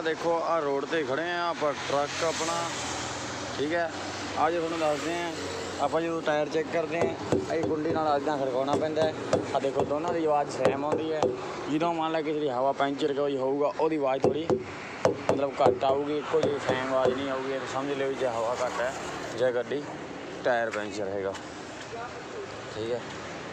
देखो आ रोड ते खड़े हैं आप ट्रक अपना, ठीक है। आज थोड़ा दसते हैं आप जो टायर चेक करते हैं ये कुंडी नाल इदां खड़काना पैंदा है। आ देखो दोनों की आवाज़ सेम आती है। जो मान ला किसी की हवा पैंचर कोई होगा वो आवाज़ थोड़ी मतलब घट आऊगी, एको जी सेम आवाज़ नहीं आऊगी। तो समझ लो जो हवा घट है जो गड्डी टायर पैंचर हैगा, ठीक है।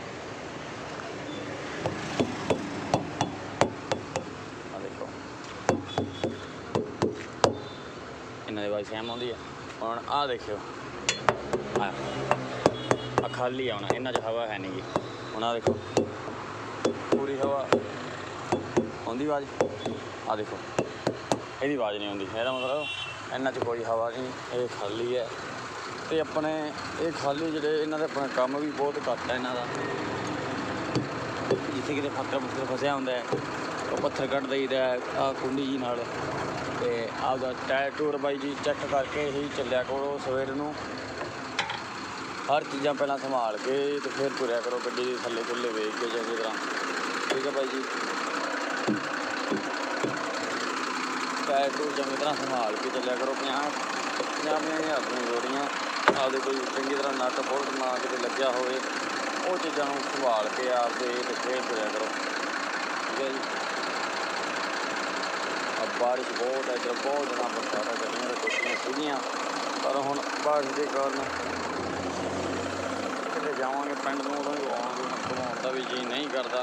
इन्होंने आवाज़ सेम आती है। हम आ देखियो आ खाली है, हम इन्हों हवा है नहीं गी। हम आ देखो पूरी हवा आँदी आवाज़, आ देखो यदी आवाज़ नहीं आती। यदा मतलब इन्हों कोई हवा नहीं, ये खाली है। तो अपने ये खाली जोड़े इन्हों अपना काम भी बहुत घट है। इन्हों जिथे कितने पत्थर पुत्थर फसिया होंगे तो पत्थर कट दईदा आ कुंडी जी नाल। तो आपका टायर टूर बाई जी चेक करके ही चलिया करो। सवेर नूं हर चीज़ां पहलां संभाल के तो फिर तुरिया करो। गड्डी दे थल्ले थुल्ले वेख के चंगी तरह, ठीक है भाई जी। टायर टूर चंगी तरह संभाल के चलिया करो। 50,000 दी जोड़ियाँ आपदे कोई चंगी तरह नट बोल्ट ना किते लग्या होवे वो चीज़ां नूं संभाल के आपदे ते फिर तुरिया करो, ठीक है जी। बारिश बहुत है, इधर बहुत ज़्यादा बरसात है। गड्डियां तो टुटियां सीगियां पर हुण बारिश के कारण किते जावांगे पिंड नूं उदों ही आउण दा भी जी नहीं करदा।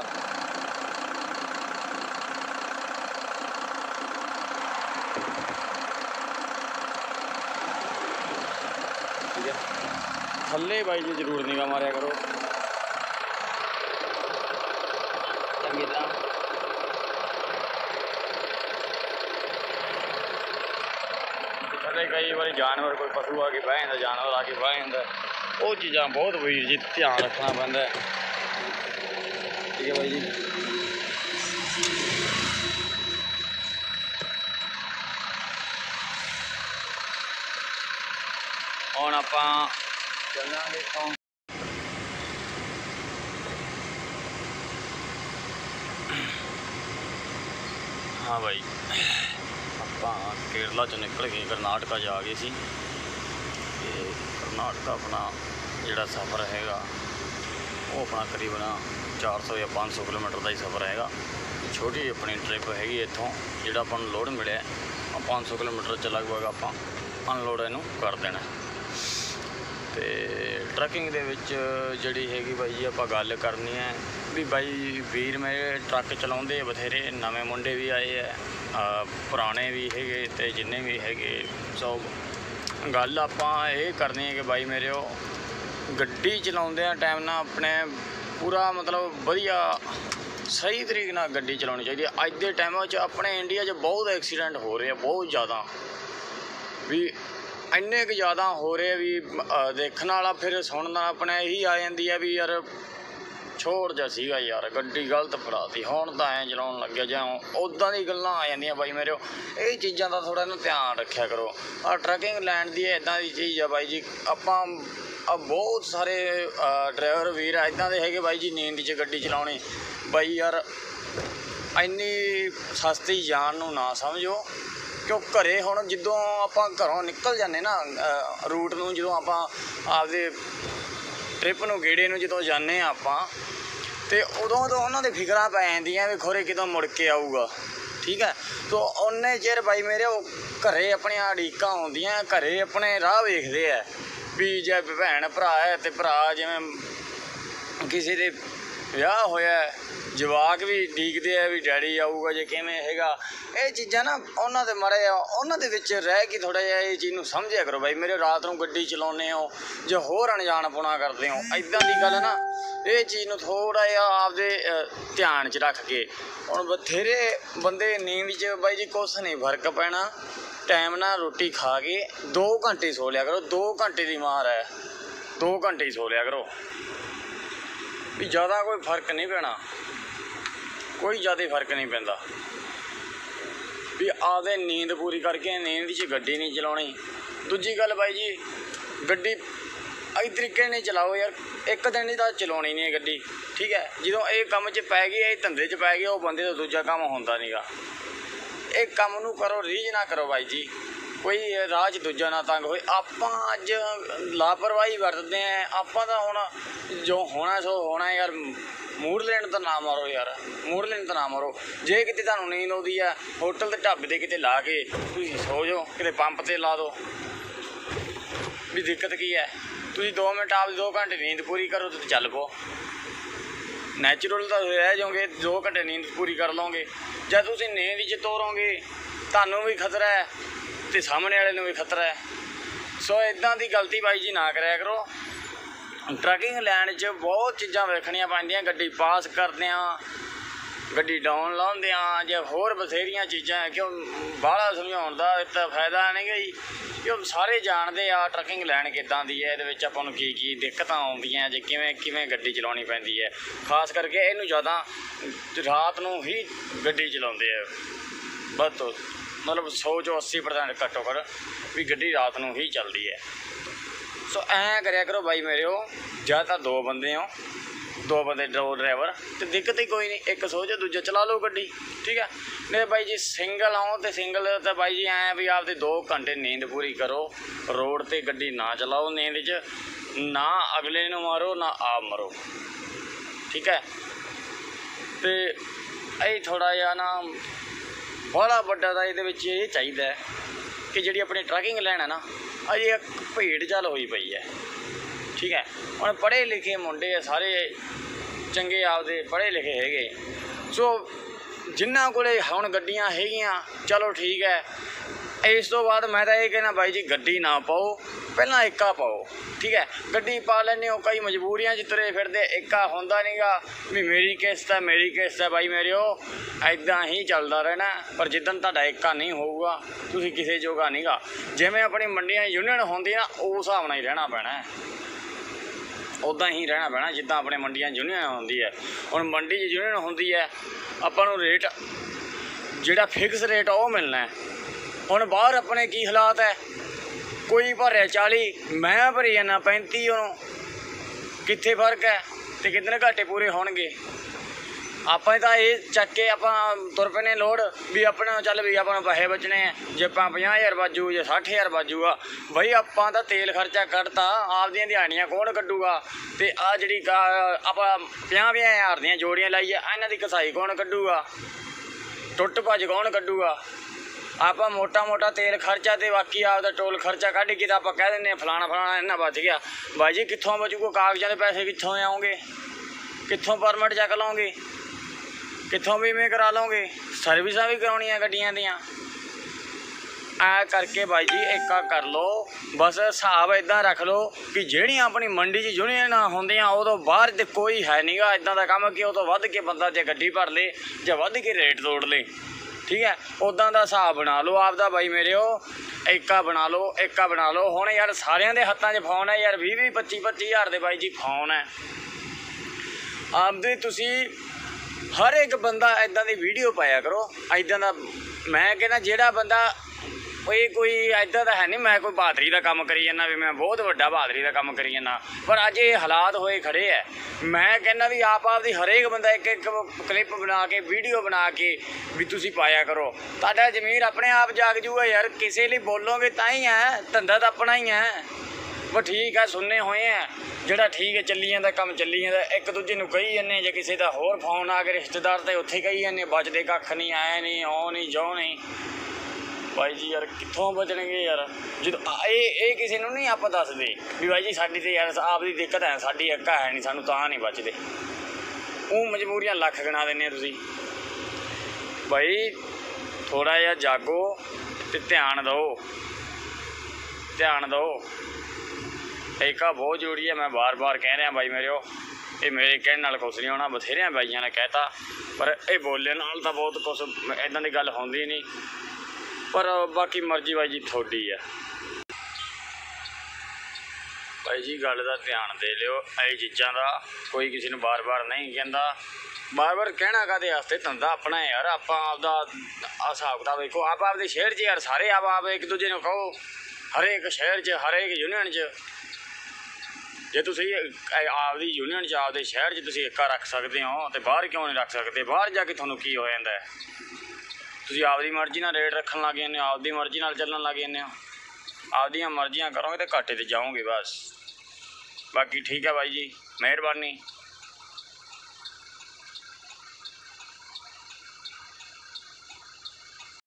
ठीक है, थल्ले बाई जी जरूर निगाह मारिया करो चंगी तरह। कई बार जानवर कोई पशु आके बह जाता, जानवर आके बह जाता, वो चीज़ां बहुत वीर जी ध्यान रखना पैंदा है, ठीक है भाई जी। हुण आपां चलांगे इत्थों हाँ भाई केरला चो निकल गए करनाटका जा गए सी। करनाटका अपना जोड़ा सफ़र हैगा वो अपना करीबन 400 या 500 किलोमीटर का ही सफ़र हैगा। छोटी अपनी ट्रिप हैगी इत्थों जोड़ा अपन लोड मिले 500 किलोमीटर च लगभग आप अनलोड इनू कर देना। तो ट्रकिंग दे विच जिहड़ी हैगी भाई जी आपां गल करनी है भी भाई वीर मेरे ट्रक चलाउंदे बथेरे नवे मुंडे भी आए है, पुराने भी हैगे ते जिन्ने भी हैगे। सो गल आपां ये करनी है कि भाई मेरे गड्डी चलाउंदे टाइम ना अपने पूरा मतलब वधिया सही तरीके नाल गड्डी चलाउणी चाहिए। अज दे टाइम अपने इंडिया बहुत एक्सीडेंट हो रहे हैं, बहुत ज़्यादा भी इन्ने क ज़्यादा हो रहे भी देखने वाला फिर सुनना अपने यही आ जाती है भी यार छोड़ जा सीगा यार गड्डी गलत फड़ाती हुण तां ऐ चलाउण लग्या जां उदां दी गल्लां आ जांदियां बाई मेरे। ये चीज़ां दा थोड़ा ना ध्यान रखा करो। ट्रकिंग लैंड दी इदां दी चीज़ है बाई जी। आपां बहुत सारे ड्राइवर वीर इदां दे हैगे बाई जी नींद च गड्डी चलाउणी। बाई यार इन्नी सस्ती जान नूं ना समझो क्यों घरे हुण जदों आपां घरों निकल जाने ना रूट नूं जदों आपां आपदे ट्रिप नूं गेड़े नूं जदों जाने आपां तो उदों तो उन्होंने फिकरां पै जांदियां भी खोरे कितों मुड़ के आऊगा, ठीक है। तो उन्ने चिर बाई मेरे घरे अपनी अड़ीकां आउंदियां, घरे अपने राह वेखदे है भी जे भैन भरा है तो भरा जिवें किसी दे विआह होया जवाक भी डीकदे है भी डैडी आऊगा जे किवें हैगा। ये चीज़ां ना उन्होंने माड़े उन्होंने विच रह के थोड़ा जिहा ये चीज़ नूं समझिया करो भाई मेरे। रात नूं गड्डी चलाउने हो जो होर अनजान पुना करते हो इदां दी गल ना ये चीज़ नूं थोड़ा जिहा आपदे ध्यान च रख के। हुण बथेरे बंदे नींद च बाई जी कुछ नहीं फर्क पैना। टाइम ना रोटी खा के 2 घंटे सो लिया करो, 2 घंटे की मार है, 2 घंटे ही सो लिया करो भी ज़्यादा कोई फर्क नहीं पैना, कोई ज़्यादा फर्क नहीं पैंदा भी आपदे नींद पूरी करके नींद च गड्डी नहीं चलाउणी। दूजी गल बाई जी गड्डी इस तरीके नहीं चलाओ यार, एक दिन ही तो चलाउणी नहीं गड्डी, ठीक है। जो ये कम च पै गई ये धंधे च पै गई वो बंदे तो दूजा काम होंदा नहीं गा। एक काम नूं करो, रीझ ना करो बाई जी, कोई राह 'ਚ दूजा ना तंग होए। आपां अज लापरवाही वरतते हैं, आपां तां हुण जो होना सो होना यार। मूड लेने तो ना मारो यार, मूड लेने तो ना मारो। जे किते तुहानूं नींद आउंदी आ, होटल ते ढाबे ते किते ला के तुसीं सो जाओ, किते पंप ते ला दो, भी दिक्कत की है। तुसीं 2 मिनट आप 2 घंटे नींद पूरी करो तो चल पो, नैचुरल तो रह जाओगे। 2 घंटे नींद पूरी कर लोगे, जब तुसीं नींद च तोरोगे तुहानूं भी खतरा है ते सामने वाले नूं भी खतरा है। सो इदां दी गलती बाई जी ना कराया करो। ट्रैकिंग लैन च बहुत चीज़ां वेखणियां पैंदियां, गड्डी पास करदियां, गड्डी डाउन लाउंदियां, जे होर बथेरियां चीज़ां। क्यों बाहला समझाउण दा इत्ता फायदा नहीं गई, क्यों सारे जानते आ ट्रैकिंग लैन किदां दी है, इहदे विच आपां नूं की दिक्कतां आउंदियां, जे किवें गड्डी चलाउणी पैंदी है। खास करके इहनूं ज़्यादा रात नूं ही गड्डी चलाउंदे आ, बस तो मतलब 100 चों 80% घट्टो घट भी गड्डी रात नूं ही चलदी है। सो ऐ करया करो भाई मेरे, ज़्यादातर 2 बंदे हो, 2 बंदे ड्राइवर, तो दिक्कत ही कोई नहीं, एक सो जाओ दूजा चला लो गड्डी, ठीक है। नहीं भाई जी सिंगल आओ तो सिंगल तो भाई जी ऐ भी आपदे 2 घंटे नींद पूरी करो, रोड ते गड्डी ना चलाओ नींद च, ना अगले नूं मारो ना आप मरो, ठीक है। तो ये थोड़ा जिहा ना बड़ा वड्डा दा इहदे विच ये चाहीदा है कि जिहड़ी अपनी ट्रैकिंग लैन है ना, अजे एक भीड़ चाल होई पई है, ठीक है। हुण पढ़े लिखे मुंडे आ सारे चंगे, आपदे पढ़े लिखे हैगे। सो जिन्हां कोले हुण गड्डियां हैगियां चलो ठीक है। इस तो बाद मैं तो ये कहना भाई जी गड्डी ना पाओ, पहला एका पाओ, ठीक है। गड्डी पा लैंदे हो, कई मजबूरियां च तुरे फिरदे, एका होंदा नहीं गा भी मेरी किस्त है भाई मेरे, ऐदां ही चलदा रहना। पर जिद्दन तुहाडा एका नहीं होऊगा तुसीं किसे जोगा नहीं गा। जिवें अपनी मंडियां यूनियन होंदी ना उस हिसाब नाल ही रहना पैना है, उदां ही रहना पैना जिद्दां अपने मंडियां यूनियन होंदी है। हुण मंडी च यूनियन होंदी है, आपां नूं रेट जिहड़ा फिक्स रेट वो मिलना है। हुण बाहर अपने की हालात है, कोई भरे 40 मैं भरी जाना 35, उन्होंने कित्थे फर्क है तो कितने घाटे पूरे होणगे। आपां तां ये चक के आपां तुर पैने लोड़ भी अपना चल भी आपां पैसे बचने हैं, जे 50,000 बाजू जे 60,000 बाजूगा बई आपां तां तेल खर्चा कढ़ता, आपदियां दिहाड़ियां कौन कड्डूगा। ते आ जिहड़ी आपां 50,000 दियां जोड़ियां लाइए इन्हां दी कसाई कौन कड्डूगा, टुट भज कौन कड्डूगा। आपां मोटा मोटा तेल खर्चा तो बाकी आपदा टोल खर्चा कढ़ के तो आप कह दें फलाना फलाना इन्ना बच गया। भाई जी कित्थों बचूगा, कागजां दे पैसे कित्थों आओगे, कित्थों परमिट चक लओगे, कित्थों बीमे करा लोगे, सर्विसां भी कराउणियां गड्डियां दियां। ऐ करके भाई जी एका कर लो, बस हिसाब इदां रख लो कि जिहड़ियां अपनी मंडी च यूनियन होंदियां उह तो बाहर तो कोई है नहीं गा इदां दा काम कि उह तो वध के बंदा जे गड्डी भर ले जां वध के रेट तोड़ ले, ठीक है। उदां दा हिसाब बना लो आपदा भाई मेरे, एका बना लो, एका बना लो। हुण यार सारियां दे हत्थां 'च फोन है यार, 20-20 25-25 हज़ार दे भाई जी फोन है आपदे। तुसीं हर एक बंदा इदां दी वीडियो पाया करो, इदां दा मैं कहना जिहड़ा बंदा कोई इदां दा है नहीं मैं कोई बहादरी का काम करी जाना भी मैं बहुत वड्डा बहादरी का काम करी जाना, पर अज ये हालात होए खड़े है। मैं कहना भी आपदी हरेक बंदा एक एक क्लिप बना के वीडियो बना के भी तुसीं पाया करो, तुहाडा जमीर अपने आप जाग जूगा यार। किसी लिए बोलोगे तां ही है, धंधा तो अपना ही है। वो ठीक है सुनने हुए हैं जिहड़ा ठीक है चली जांदा काम चली जांदा, एक दूजे नूं कही जाने, जे किसी दा होर फोन आ गए रिश्तेदार तो उत्थे कही जाने बचदे कख नहीं, आए नहीं आओ नहीं जो नहीं। भाई जी यार कित्थों बचणगे यार, जो ये किसी नूं नहीं आप दसदे भी भाई जी साडी ते यार आपदी दिक्कत है, साडी इक्का है नहीं सानूं तां नहीं बचदे। ਉਹ मजबूरियां लख गिना देने तुसीं। भाई थोड़ा जिहा जागो ते ध्यान दो। एका बहुत जरूरी है, मैं बार बार कह रहा भाई मेरे, ये मेरे कहने नाल कुछ नहीं होना, बथेरिया बाइयां ने कहता पर ये बोले नाल तां बहुत कुछ इदां दी गल होंदी नहीं। पर बाकी मर्जी भाई जी थोड़ी है। भाई जी गल का ध्यान दे लियो, ये चीज़ों का कोई किसी ने बार बार नहीं कहता, बार बार कहना काहदे वास्ते, धंधा अपना है यार। आप आपदा हिसाब किताब देखो, आप आपदे शहर च यार सारे आप एक दूजे को कहो, हरेक शहर च हरेक यूनियन च जे तुसीं आपदी यूनियन च आपदे शहर च तुसीं एका रख सकते हो तो बाहर क्यों नहीं रख सकते। बाहर जाके तुहानूं की हो जांदा है, ਤੁਸੀਂ ਆਪਦੀ ਮਰਜ਼ੀ ਨਾਲ ਰੇਟ ਰੱਖਣ ਲੱਗ ਜਾਂਦੇ ਹੋ, ਆਪਦੀ ਮਰਜ਼ੀ ਨਾਲ ਚੱਲਣ ਲੱਗ ਜਾਂਦੇ ਹੋ। ਆਪਦੀਆਂ ਮਰਜ਼ੀਆਂ ਕਰੋਗੇ ਤਾਂ ਘਾਟੇ 'ਤੇ ਜਾਓਗੇ ਬਸ। ਬਾਕੀ ਠੀਕ ਹੈ ਬਾਈ ਜੀ, ਮਿਹਰਬਾਨੀ।